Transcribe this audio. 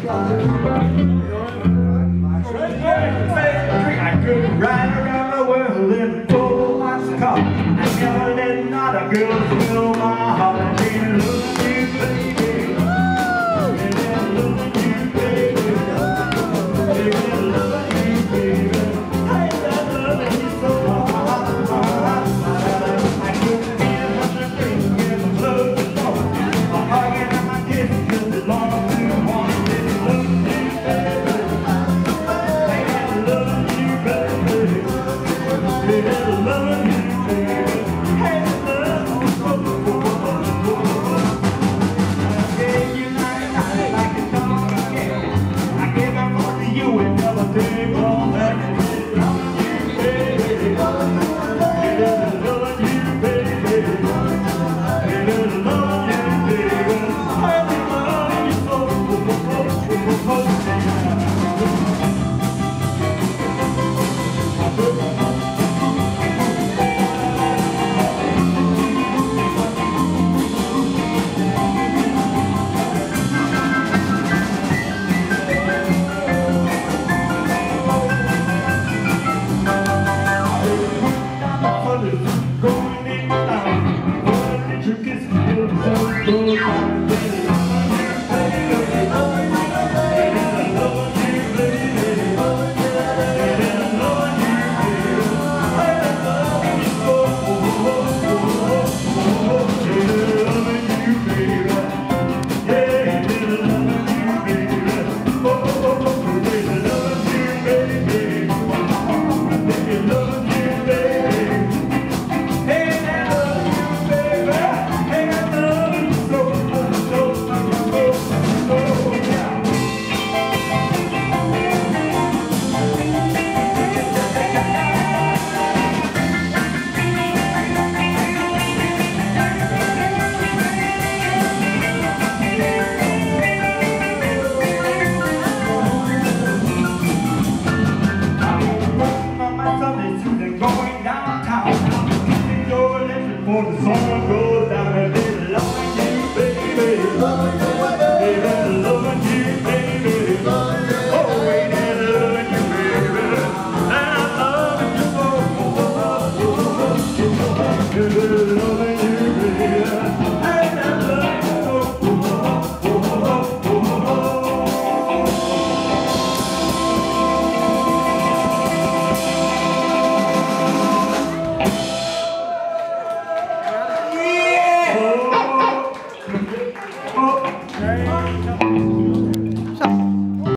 I could ride around the world in a full box car. I never let another girl fill my heart. I didn't love you, baby. I didn't love you, baby. I didn't love you, baby. I love you so much. I couldn't feel nothing thing in the love is gone. My heart and my kiss just belong to one. I didn't love you, baby. I love you, baby. I love you, baby. I love you, I gave you 99 like a dog again. I gave them all to you and never take all back. I love you, baby. I love you, baby. I love you, baby. I love you so. Going in town, what did you kiss me? So good. Going downtown, for the song.